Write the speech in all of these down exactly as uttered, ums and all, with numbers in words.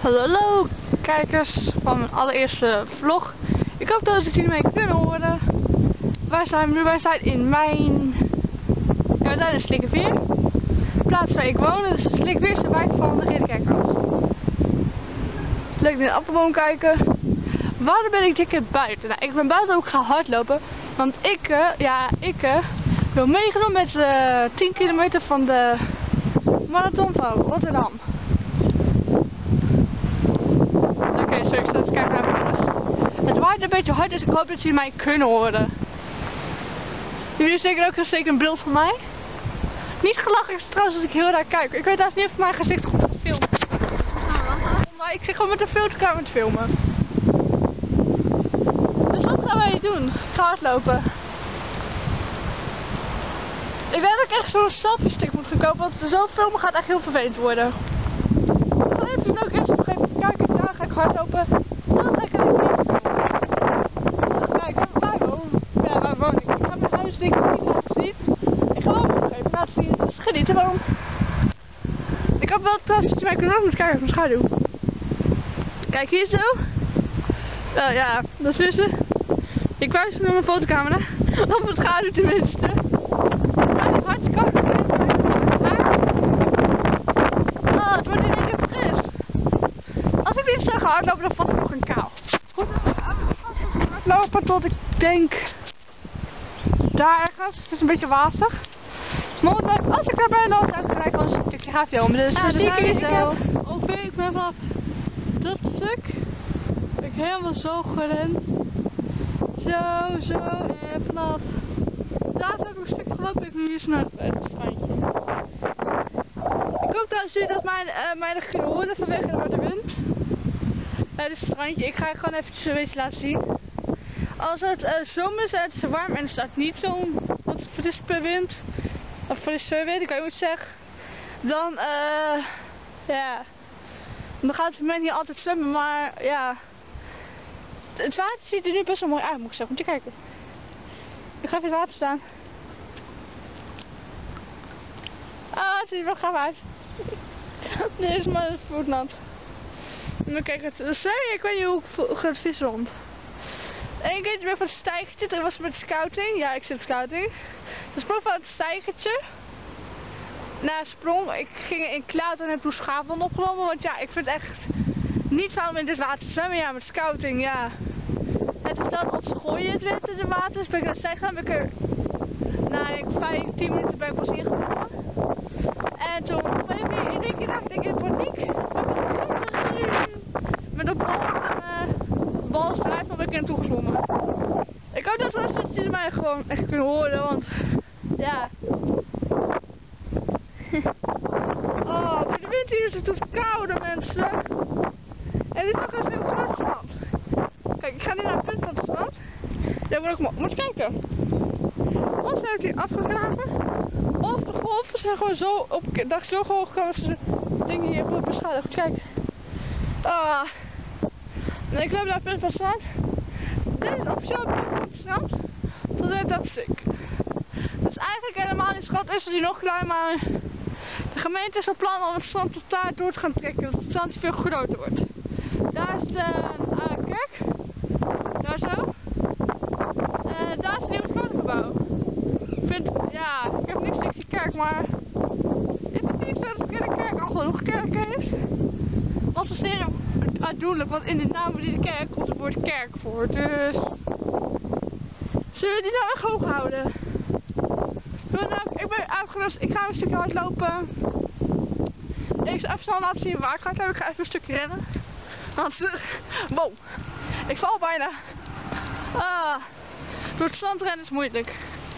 Hallo, hallo kijkers van mijn allereerste vlog. Ik hoop dat jullie mij kunnen horen. Wij zijn nu, wij zijn in mijn... Ja, we zijn in Slikkeveer. De plaats waar ik woon, dus Slikkeveer is de wijk van de Ridderkerkhout. Leuk naar de appelboom kijken. Waarom ben ik dit keer buiten? Nou, ik ben buiten ook gaan hardlopen. Want ik, uh, ja, ik uh, wil meegenomen met uh, tien kilometer van de marathon van Rotterdam. Oké, okay, sorry, ik sta te kijken naar mijn alles. Het waait een beetje hard, dus ik hoop dat jullie mij kunnen horen. Jullie zeker ook zeker een beeld van mij? Niet gelachen is trouwens als ik heel raar kijk. Ik weet trouwens niet of mijn gezicht goed gaat filmen. Maar ik zit gewoon met de filtercamera te filmen. Dus wat gaan wij doen? Ik ga hardlopen. Ik denk dat ik echt zo'n selfie stick moet gaan kopen, want zo filmen gaat echt heel vervelend worden. Ik ga even ook eerst nog even kijken, daar ga ik hardlopen. Dan ga ik even filmen. Dan kijken waar woon ik. Ja, waar woon ik? Ik ga mijn huis denk ik niet laten zien. Ik ga wel nog even laten zien, dus geniet ervan. Ik hoop wel trouwens dat je mij kunt moet kijken op mijn schaduw. Kijk hier zo. Nou ja, dat is dus. Ik wijs met mijn fotocamera. Op mijn schaduw tenminste. Het is hartstikke koud. Oh, het wordt in één keer fris. Als ik niet zo ga hardlopen, dan vat ik nog een kou. Goed, ik ga hardlopen tot ik denk daar ergens. Het is een beetje wazig. Momenteel, als ik daar ben, dan ga ik gelijk gewoon een stukje gaan filmen. Dus ja, zie ik jullie zo. Ongeveer, ik ben vanaf dat stuk ben ik helemaal zo gerend. Zo, zo, en vanaf daar heb ik een stuk gelopen, ik nu hier naar het strandje. Ik hoop trouwens jullie dat mijn, uh, mij nog kunnen horen vanwege de harde wind. Het is het strandje, ik ga je gewoon eventjes een beetje laten zien. Als het uh, zomer is en het is warm en er staat niet zo'n frisse wind, of frisse wind, ik kan je goed zeggen, dan, uh, ja, dan gaat het men hier altijd zwemmen, maar ja, het water ziet er nu best wel mooi uit, moet ik zeggen, moet je kijken. Ik ga even in het water staan. Ah, het ziet er wel gaaf uit. Dit is mijn voet nat. Maar kijk, het is, ik weet niet hoe ik ga het vis rond. Eén keertje ben ik van het stijgertje, dat was met scouting. Ja, ik zit op scouting. Dus sprong van het stijgertje. Na sprong, ik ging in klauter en heb toen schaafwond opgenomen. Want ja, ik vind het echt niet fijn om in dit water te zwemmen. Ja, met scouting, ja. Het is dan op schooien het wet in het water. Dus ben ik naar het stijgen gaan, ben ik er na vijf, tien minuten ben ik pas ingenomen. En toen op een keer in één keer dacht ik in paniek. Met een bal en uh, bal strijf, dan ben ik er naartoe gezwommen. Ik hoop dat wel dat jullie mij gewoon echt kunnen horen, want ja. Oh, maar de wind hier is het doet koude mensen. En dit is ook een heel groot strand. Kijk, ik ga nu naar het punt van het strand. Daar moet ik maar moet je kijken. Of heb ik hier afgegraven, of de golven zijn gewoon zo op dag zo hoog gekomen dat ze de dingen hier hebben beschadigd. Kijk. Ah. En ik loop naar het punt van het strand. Dit is officieel het punt van het strand. Tot dit dat stuk. Dat is eigenlijk helemaal niet schat, is het hier nog klein, maar de gemeente is van plan om het strand tot daar door te gaan trekken, want het strand veel groter wordt. Daar is de uh, kerk. Daar zo. En daar is een nieuw scholengebouw. Ik vind, ja, ik heb niks tegen die kerk, maar is het niet zo dat de kerk al genoeg kerk heeft? Dat is zeer uitdoenlijk, want in de naam van die kerk komt het woord kerk voor, dus zullen we die nou echt hoog houden? Nou, ik ben uitgerust, ik ga een stukje hardlopen. Ik zal even snel laten zien waar ik ga. Ik ga even een stukje rennen. Want, wow, ik val bijna. Ah, door het strand rennen is moeilijk.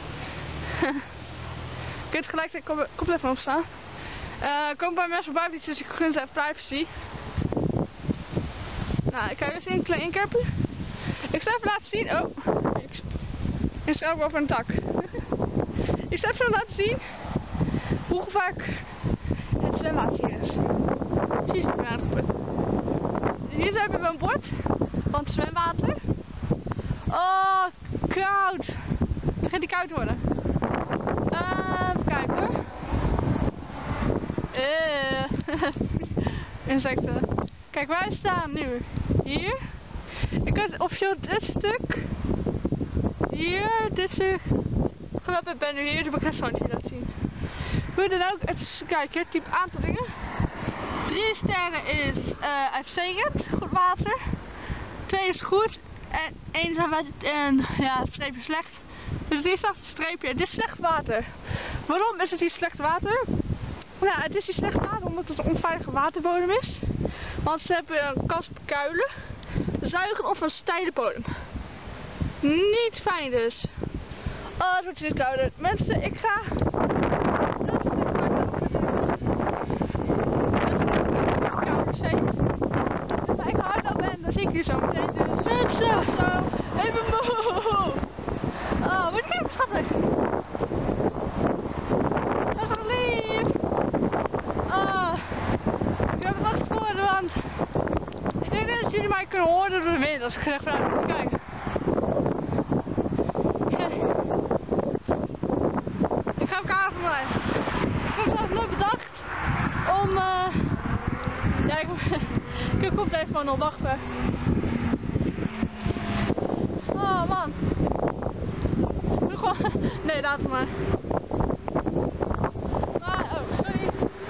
Ik weet gelijk, ik kom, kom even opstaan. Uh, er komen bij mensen voorbij fietsen, dus ik gun ze even privacy. Nou, ik ga dus in een klein inkerpen. Ik zal even laten zien. Oh, ik, ik sta ook over een tak. Ik zal even laten zien hoe vaak het zwemwater hier is. Zie je het maar. Hier hebben we een bord van het zwemwater. Oh, koud. Het begint die koud te worden. Uh, even kijken hoor. Uh. Insecten. Kijk, wij staan nu hier. Ik kan officieel dit stuk. Hier, dit stuk. Geloof ik ben nu hier, dus ik ga het zandje laten zien. Hoe dan ook, het is, kijk hier, type aantal dingen. Drie sterren is uh, uitstekend, goed water. Twee is goed. En één is wat en ja, het streepje slecht. Dus die staat een streepje. Dit is slecht water. Waarom is het hier slecht water? Nou, het is hier slecht water omdat het een onveilige waterbodem is. Want ze hebben een kans op kuilen, zuigen of een steile bodem. Niet fijn dus. Oh, het wordt steeds kouder. Mensen, ik ga... Dit is het kouder steeds. Maar ik ga hardlopen en dan zie ik jullie zo meteen. Dus mensen, zo, even moe. Oh, wat kijk, schattig. Dat is toch lief. Oh, ik heb het wacht geworden, want ik denk net dat jullie mij kunnen horen door de wind als ik echt vanuit moet kijken. Ik ga elkaar van mij. Ik heb zelfs nooit bedacht om uh... ja, ik, ik heb koptelefoon op, wacht even. Oh man. Ik doe gewoon... Nee, laat het maar. Maar, oh, sorry.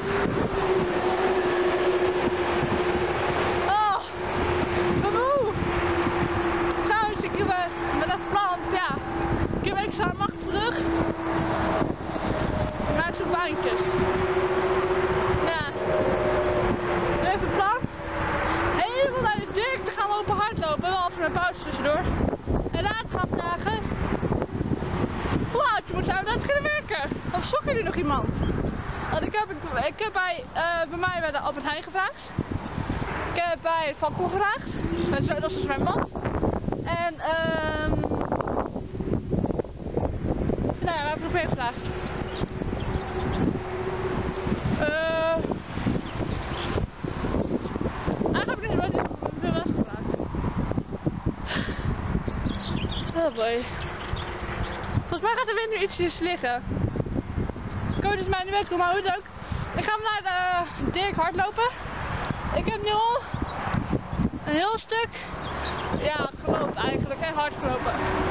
Oh, ik ben moe. Trouwens, ik heb met dat plant, ja. Ik heb extra macht terug. Maar ik zoek baantjes. Ja. Nu even het plan. Helemaal naar de dik te gaan lopen hardlopen. Wel even een pauze tussendoor. En later gaan vragen hoe oud je moet zijn om dat te kunnen werken. Of zoeken jullie nog iemand? Want ik heb, ik heb bij, uh, bij mij bij de Albert Heijn gevraagd. Ik heb bij Van Kool gevraagd. Dat is, dat is mijn man. En ehm... Um, nou ja, we hebben nog meer gevraagd. Uh, eigenlijk heb ik niet veel mensen gevraagd. Oh boy. Volgens mij gaat de wind nu ietsjes liggen. Ik hoop dus mij niet weten, maar hoe het ook. Ik ga naar de Dirk hardlopen. Ik heb nu al een heel stuk, ja, gelopen eigenlijk, en hard gelopen.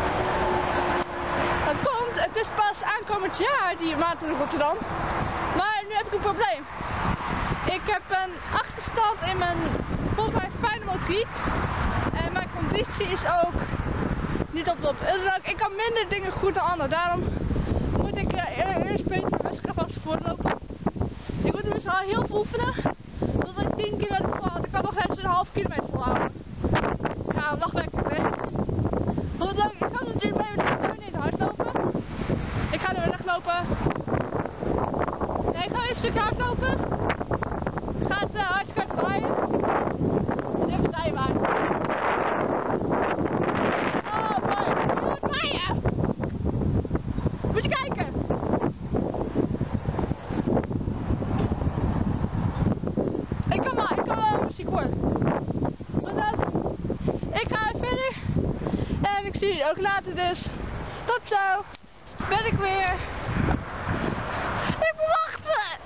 Dat komt, het is pas aankomend jaar die maand in Rotterdam. Maar nu heb ik een probleem. Ik heb een achterstand in mijn, volgens mij, fijne motoriek. En mijn conditie is ook niet op top. Dus ook, ik kan minder dingen goed dan anderen. Daarom moet ik uh, eerst een beetje best gaan vast voortlopen. Ik moet dus al heel veel oefenen. Tot ik tien kilometer volhoud. Ik kan nog eens een half kilometer volhouden. Ja, lachwekkend, hè. Want ik kan natuurlijk mee met de steun in hardlopen. Ik ga er weer weglopen. Nee, ik ga weer een stukje hardlopen. Het gaat uh, hartstikke hard waaien. En even draaien waaien. Oh man, het moet waaien. Moet je kijken. Ik kan wel, ik kan wel muziek horen. Maar dan, ik ga verder. En ik zie jullie ook later dus. Tot zo. Ben ik weer. Ik moet wachten.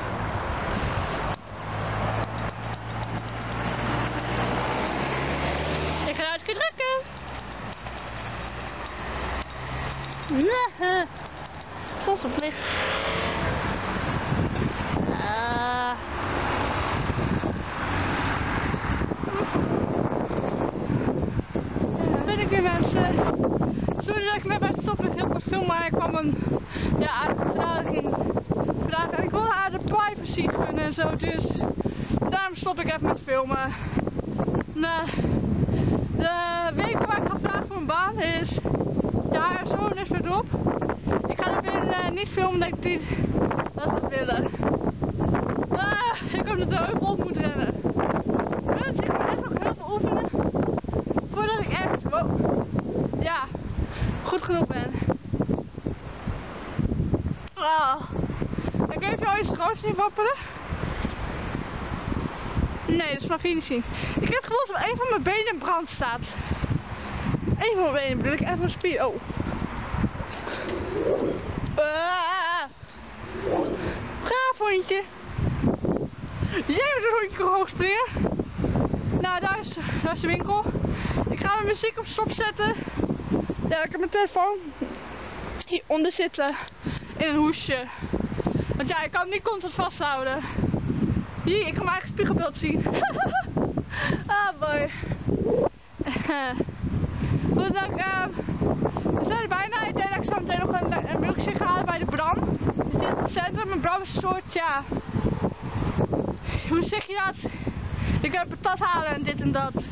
Ik ga hartstikke drukken. Nee. Soms op licht. Ah. Ben ik weer, mensen. Sorry dat ik net bij het stoppen met heel kort filmen, maar ik kwam een ja, aardige verdraging vragen. En ik wilde haar de privacy gunnen en zo, dus daarom stop ik even met filmen. Nou, de week waar ik ga vragen voor een baan is ja, zo net verderop. Ik ga er weer uh, niet filmen, denk ik niet dat ze het willen. Ah, ik hoop dat de heuvel op moet rennen. Dus ik moet echt nog heel veel oefenen voordat ik echt, wow, ja, goed genoeg ben. Ah. Ik weet je al iets groots zien wapperen? Nee, dat is vanaf hier niet zien. Ik heb het gevoel dat een van mijn benen in brand staat. Eén van mijn benen bedoel ik, even mijn spier. Oh. Ah. Braaf hondje. Jij moet een hondje hoog springen. Nou, daar is, daar is de winkel. Ik ga mijn muziek op stop zetten. Ja, ik heb mijn telefoon hieronder zitten in een hoesje. Want ja, ik kan hem niet constant vasthouden. Hier, ik kan mijn eigen spiegelbeeld zien. Ah, boy. Goed, dan, uh, we zijn er bijna. Ik denk dat ik zo meteen nog een, een milkshake ga halen bij de Bram. Die zit in het centrum. En Bram is een soort, ja... Hoe zeg je dat? Ik ga patat halen en dit en dat.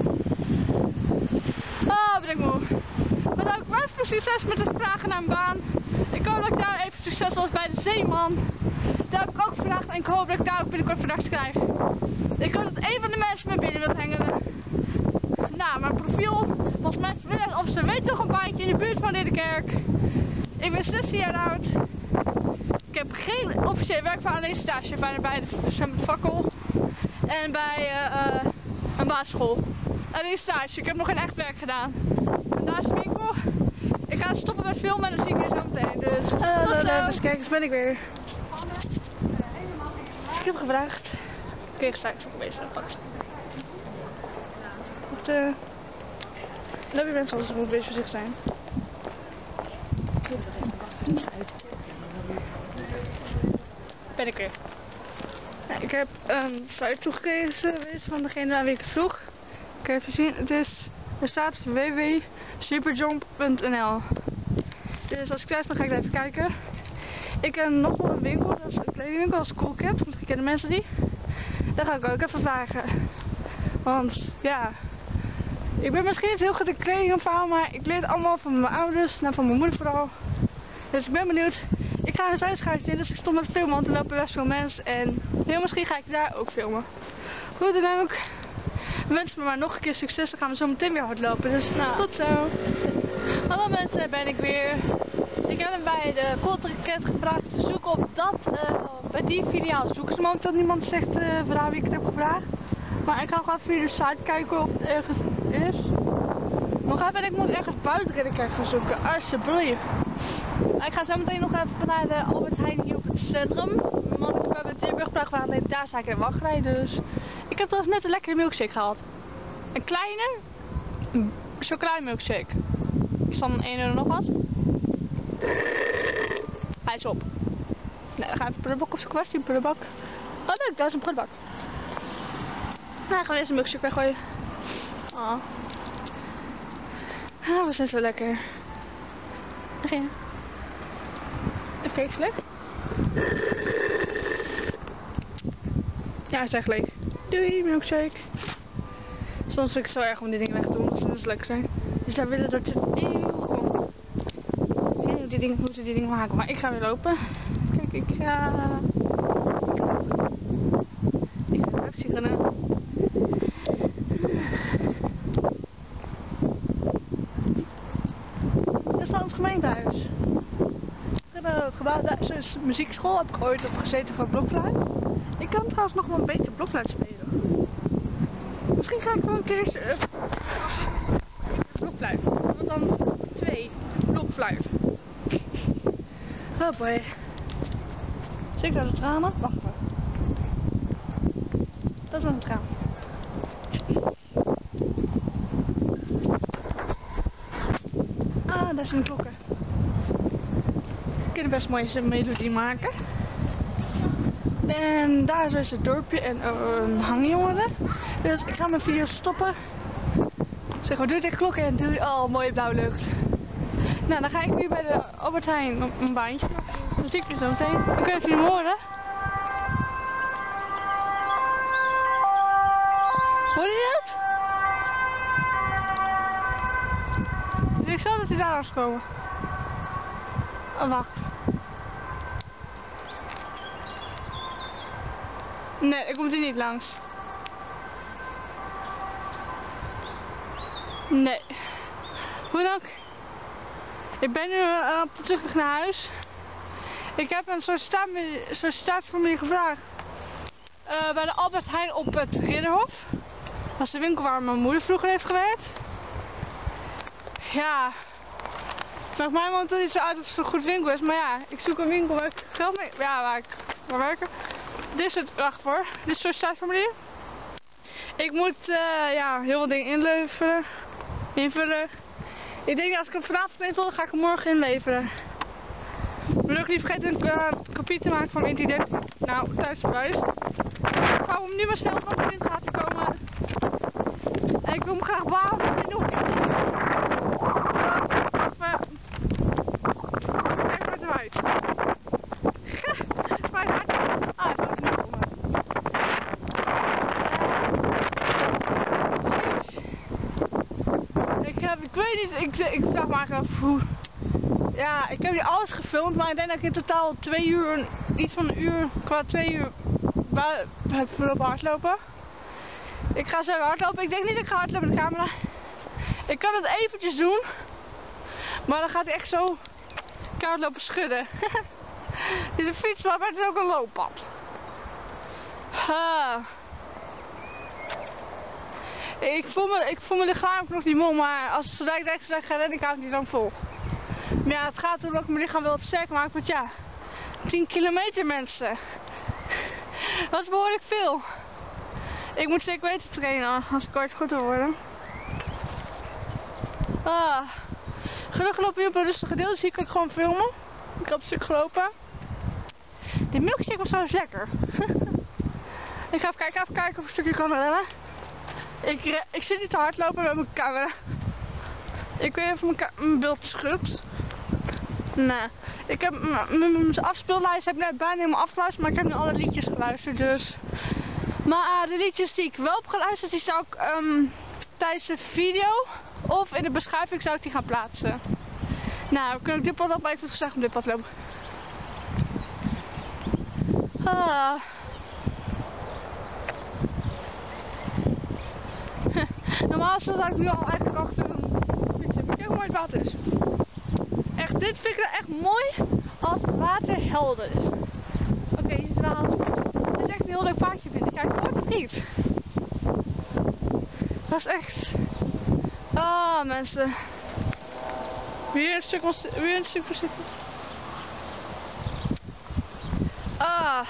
Oh, ben ik moe. Maar dan ook best veel succes met het vragen naar een baan. Ik hoop dat ik daar even succes was bij de Zeeman. Daar heb ik ook gevraagd en ik hoop dat ik daar ook binnenkort vandaag krijg. Ik hoop dat een van de mensen me binnen wilt hengelen. Nou, mijn profiel, volgens mensen willen of ze weten toch een baantje in de buurt van Ridderkerk. Ik ben zestien jaar oud. Ik heb geen officieel werk van alleen stage bijna bij de zwembad Fakkel. En bij uh, uh, een basisschool. Alleen stage, ik heb nog geen echt werk gedaan. En daar is de winkel. Ik ga stoppen met filmen en dan zie ik je zo meteen. Dus Uh, tot zo. uh, dus kijk, eens ben ik weer. Ik heb gevraagd. Oké, ik sta ik zo bezig. Wacht. Wacht, uh... Dan hebben mensen anders moet een beetje voorzichtig zijn. Ben ik weer. Nou, ik heb een site toegekregen van degene aan wie ik het vroeg. Ik heb even zien, het is, er staat w w w punt superjump punt n l. Dus als ik thuis ben ga ik even kijken. Ik ken nog wel een winkel, dat is een kledingwinkel, dat is Cool Cat. Misschien kennen mensen die. Daar ga ik ook even vragen. Want ja, ik ben misschien niet heel goed in kleding verhaal, maar ik leer het allemaal van mijn ouders en van mijn moeder vooral. Dus ik ben benieuwd. Ik ga een zijschuitje in, dus ik stond met filmen, want er lopen best veel mensen en heel misschien ga ik daar ook filmen. Goed dan ook. Wens me maar nog een keer succes, dan gaan we zo meteen weer hardlopen. Dus nou, tot zo. Hallo mensen, daar ben ik weer. Ik heb hem bij de Coolcat gevraagd te zoeken op dat, uh, bij die filiaal. Zoeken ze momenteel niemand zegt uh, voor wie ik het heb gevraagd. Maar ik ga gewoon via de site kijken of het ergens is. Nog even, ik moet ergens buiten Ridderkerk gaan zoeken, alsjeblieft. Ik ga zo meteen nog even naar de Albert Heijn hier op het centrum. Want ik heb bij de Tilburgbrug gehad, daar sta ik in de wachtrij. Dus ik heb trouwens net een lekkere milkshake gehad. Een kleine chocolade milkshake. Die is van één euro nog wat. Hij is op. Nee, dan ga ik even prullenbak op zijn kwast in prullenbak. Oh leuk, daar is een prullenbak. Nou, gaan we eerst een milkshake weggooien. Oh. Ah, we zijn zo lekker. Daar ging je. Even kijken, slecht. Ja, hij is echt leeg. Doei, milkshake. Soms vind ik het zo erg om die dingen weg te doen, omdat ze dus lekker zijn. Dus daar willen dat het eeuwig komt. Ik weet niet hoe, die dingen, hoe ze die dingen maken, maar ik ga weer lopen. Kijk, ik ga... Ik ga even zien. Dat is dan het gemeentehuis. We hebben een gebouw, daar is een muziekschool, heb ik ooit op gezeten voor blokfluit. Ik kan trouwens nog wel een beetje blokfluit spelen. Misschien ga ik gewoon een keer uh, blokfluit. Want dan twee blokfluit. Oh boy. Zie ik daar de tranen? Wacht even. Dat is een traan. Ah, daar zijn klokken. We kunnen best mooi een melodie maken. En daar is het dorpje en uh, een hangjongeren. Dus ik ga mijn video stoppen. Zeg maar, doe de klokken en doe al oh, mooie blauwe lucht. Nou, dan ga ik nu bij de Albert Heijn op een baantje. Dus zie ik je zo meteen. Dan kun je even niet horen. Hoor je dat? Ik zag dat hij daar was komen. Oh, wacht. Nee, ik kom er niet langs. Nee. Hoe dan ook. Ik ben nu uh, op de terugweg naar huis. Ik heb een sollicitatieformulier gevraagd. Uh, bij de Albert Heijn op het Ridderhof. Dat is de winkel waar mijn moeder vroeger heeft gewerkt. Ja. Volgens mij maakt het niet zo uit of het een goed winkel is. Maar ja, ik zoek een winkel waar ik geld mee... Ja, waar ik waar werken. Dit is het, wacht voor. Dit is het sollicitatieformulier. Ik moet uh, ja, heel veel dingen inleveren. Invullen. Ik denk dat als ik hem vanavond invul, dan ga ik hem morgen inleveren. Ik wil ook niet vergeten een uh, kopie te maken van mijn identiteit. Nou, thuisbewijs. Ik hou hem nu maar snel van de wind gaat komen. En ik wil hem graag behouden. Ik nog even. Kijk maar eruit. Maar hij gaat. Ah, hij gaat niet komen. Ik heb, ik weet niet, ik, ik vraag me eigenlijk af hoe. Ja, ik heb hier alles gefilmd, maar ik denk dat ik in totaal twee uur, iets van een uur, qua twee uur heb lopen hardlopen. Ik ga zo hardlopen. Ik denk niet dat ik ga hardlopen met de camera. Ik kan het eventjes doen, maar dan gaat hij echt zo koud lopen schudden. Dit is een fietspad, maar het is ook een looppad. Ha. Ik voel me, ik voel me lichamelijk nog niet moe, maar als zodra ik direct ga rennen, ik hou het niet lang vol. Maar ja, het gaat erom dat ik mijn lichaam wel wat sterk maak, want ja, tien kilometer mensen. Dat is behoorlijk veel. Ik moet zeker weten trainen als ik ooit goed wil worden. Ah. Gelukkig lopen we op een rustig gedeelte, dus hier kan ik gewoon filmen. Ik heb een stuk gelopen. Die milkshake was trouwens lekker. Ik ga even kijken, even kijken of ik een stukje kan rennen. Ik, ik zit niet te hardlopen met mijn camera. Ik weet even mijn, mijn beeld schud. Nee. Ik heb mijn afspeellijst heb ik net bijna helemaal afgeluisterd, maar ik heb nu alle liedjes geluisterd dus. Maar uh, de liedjes die ik wel heb geluisterd, die zou ik um, tijdens de video of in de beschrijving zou ik die gaan plaatsen. Nou, we kunnen dit pad op, maar ik vind het gezegd om dit pad te lopen. Ah. Normaal zou ik nu al eigenlijk achter een fiets. Kijk hoe mooi het water is. Echt, dit vind ik echt mooi als het water helder is. Oké, okay, hier is wel alles. Dit is echt een heel leuk paardje vind ik. Kijk, hoort het niet. Dat is echt. Ah, oh, mensen. Weer een stuk, weer een stuk voorzichtig. Ah.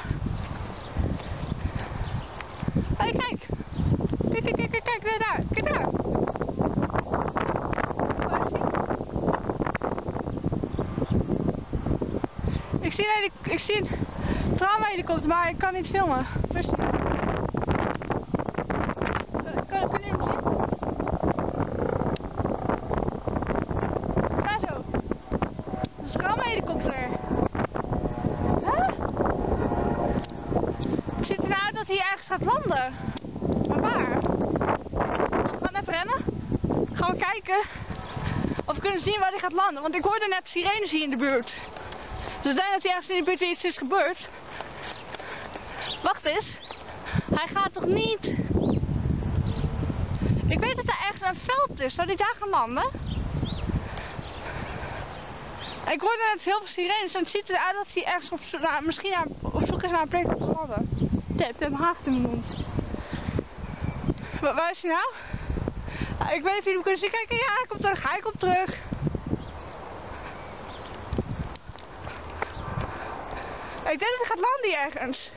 Hé, hey, kijk. Kijk, kijk, kijk, kijk, kijk, kijk daar. Kijk daar. Waar is hij? Ik zie een, ik zie een tramhelikopter, maar ik kan niet filmen. Waar is hij? Kun, kun je hem zien? Daar zo. Dat is een tramhelikopter. Huh? Het ziet eruit uit dat hij ergens gaat landen. Maar waar? We gaan even rennen. Gaan we kijken of we kunnen zien waar hij gaat landen. Want ik hoorde net sirenes hier in de buurt. Dus ik denk dat hij ergens in de buurt weer iets is gebeurd. Wacht eens. Hij gaat toch niet? Ik weet dat er ergens een veld is. Zou hij daar gaan landen? Ik hoorde net heel veel sirenes en het ziet eruit dat hij ergens op, nou, misschien naar, op zoek is naar een plek om te landen. Ja, ik heb een haak in mijn mond. Waar, waar is hij nou? Ah, ik weet niet of jullie hem kunnen zien. Kijk, ja, hij komt terug. Hij komt terug. Ik denk dat hij gaat landen hier ergens.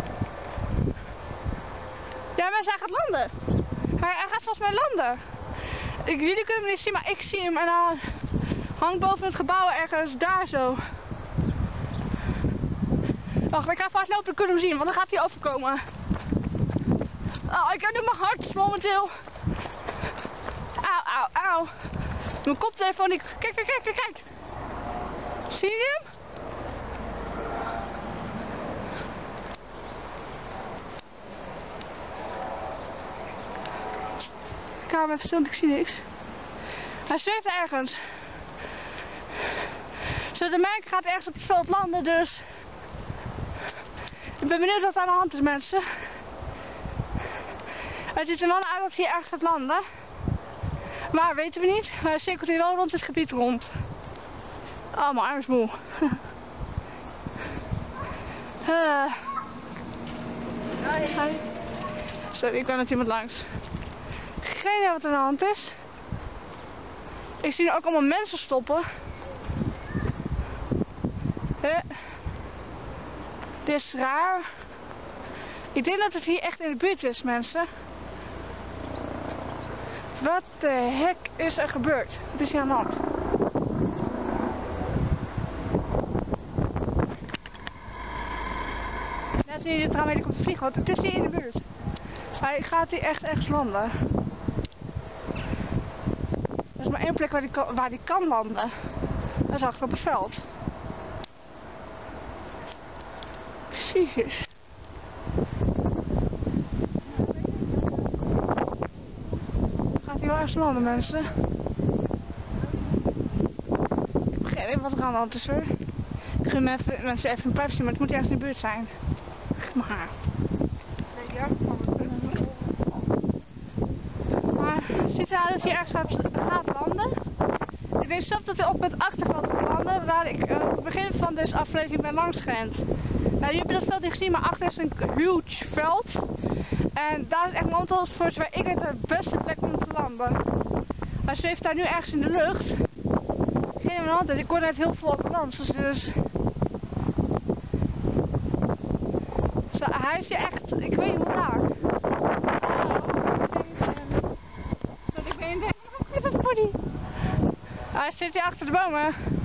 Ja, mensen, hij gaat landen. Hij, hij gaat volgens mij landen. Ik, jullie kunnen hem niet zien, maar ik zie hem. En hij hangt boven het gebouw ergens daar zo. Wacht, ik ga even hardlopen, dan kunnen we hem zien, want dan gaat hij overkomen. Oh, ik heb nu mijn hart momenteel. Auw, auw, auw. Mijn koptelefoon, die... Kijk, kijk, kijk, kijk, kijk. Zie je hem? Ik hou hem even stil, want ik zie niks. Hij zweeft ergens. Zo, de merk gaat ergens op het veld landen, dus... Ik ben benieuwd wat er aan de hand is, mensen. Het ziet er dan uit dat hij ergens gaat landen. Maar weten we niet. Hij cirkelt hier wel rond het gebied rond. Oh, mijn arm is moe. uh. Hi. Sorry, ik ben met iemand langs. Geen idee wat er aan de hand is. Ik zie nu ook allemaal mensen stoppen. Uh. Dit is raar. Ik denk dat het hier echt in de buurt is, mensen. Wat de hek is er gebeurd? Wat is hier aan de hand? Net zie je de tram die komt te vliegen, want het is hier in de buurt. Hij gaat hier echt ergens landen. Er is maar één plek waar die kan, waar die kan landen. Dat is achter op het veld. Jezus. Gaat hij wel ergens landen, mensen? Ik heb geen idee wat er aan de hand is, hoor. Ik gun even, mensen even een privacy, maar het moet ergens in de buurt zijn. Maar. Nee, ja, van het Maar ziet eruit dat hij ergens gaat landen. Ik denk zelf dat hij op het achterveld gaat landen, waar ik uh, op het begin van deze aflevering ben langs gerend. Nou, jullie hebben dat veld niet gezien, maar achter is een huge veld. En daar is echt momenteel voor zover ik weet de beste plek om te landen. Hij zweeft daar nu ergens in de lucht. Geen idee aan de hand is. Ik hoor net heel veel ambulance, dus... dus hij is hier echt, ik weet niet hoe raar. Sorry, ik ben in de... Is dat voor die? Hij zit hier achter de bomen.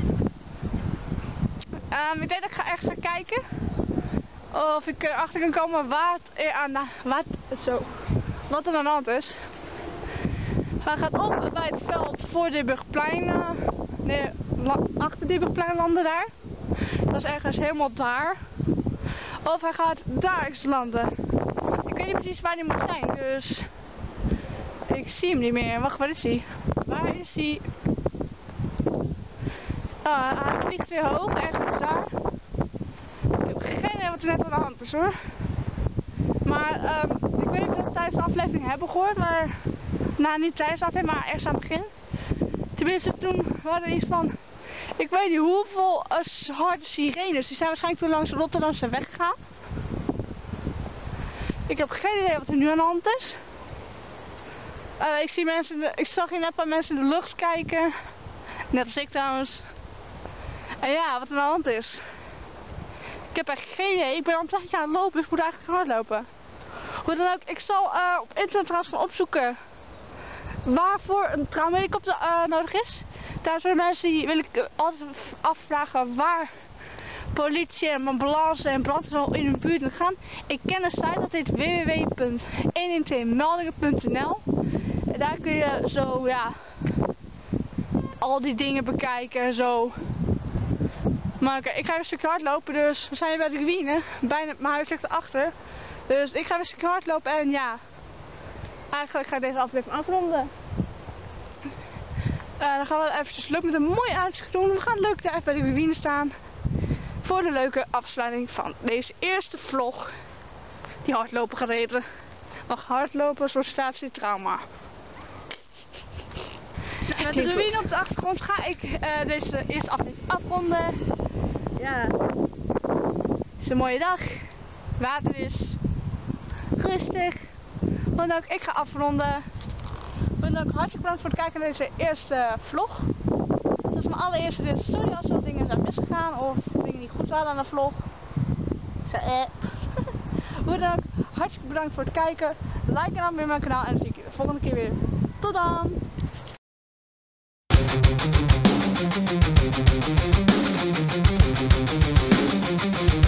Um, ik denk dat ik ga ergens gaan kijken. Of ik erachter kan komen wat er aan de, wat, zo, wat er aan de hand is. Hij gaat op bij het veld voor Dieburgplein. Uh, nee, la, achter Dieburgplein landen daar. Dat is ergens helemaal daar. Of hij gaat daar eens landen. Ik weet niet precies waar hij moet zijn, dus... Ik zie hem niet meer. Wacht, waar is hij? Waar is hij? Uh, hij vliegt weer hoog, ergens daar. Ik heb geen idee wat er net aan de hand is, hoor. Maar um, ik weet niet of we dat tijdens de aflevering hebben gehoord, maar... Nou, niet tijdens de aflevering, maar ergens aan het begin. Tenminste, toen waren er iets van... Ik weet niet hoeveel uh, harde sirenes. Die zijn waarschijnlijk toen langs Rotterdam zijn weggegaan. Ik heb geen idee wat er nu aan de hand is. Uh, ik, zie mensen de, ik zag hier net een paar mensen in de lucht kijken. Net als ik trouwens. En ja, wat er aan de hand is. Ik heb echt geen idee. Ik ben al een tijdje aan het lopen, dus ik moet eigenlijk gaan hardlopen. Hoe dan ook, ik zal uh, op internet trouwens gaan opzoeken waarvoor een traumahelikopter uh, nodig is. Daar zijn mensen die wil ik uh, altijd afvragen waar politie en ambulance en brandweer in hun buurt gaan. Ik ken een site, dat heet w w w punt honderdtwaalf meldingen punt n l. Daar kun je zo, ja, al die dingen bekijken en zo. Maar oké, ik ga weer een stukje hardlopen, dus we zijn hier bij de ruïne. Bijna, mijn huis ligt erachter. Dus ik ga weer een stukje hardlopen en ja, eigenlijk ga ik deze aflevering afronden. Uh, dan gaan we eventjes leuk met een mooi uitzicht doen. We gaan leuk daar even bij de ruïne staan. Voor de leuke afsluiting van deze eerste vlog. Die hardlopen gereden. Mag hardlopen, sollicitatie, trauma. Nou, met de ruïne op de achtergrond ga ik uh, deze eerste aflevering afronden. Ja, het is een mooie dag. Water is rustig. Want ook ik ga afronden. En ook hartstikke bedankt voor het kijken naar deze eerste vlog. Dat is mijn allereerste deze story. Als er dingen zijn misgegaan of dingen niet goed waren aan de vlog. Zo, eh. Hoe dan ook, hartstikke bedankt voor het kijken. Like en abonneer mijn kanaal en dan zie ik je de volgende keer weer. Tot dan!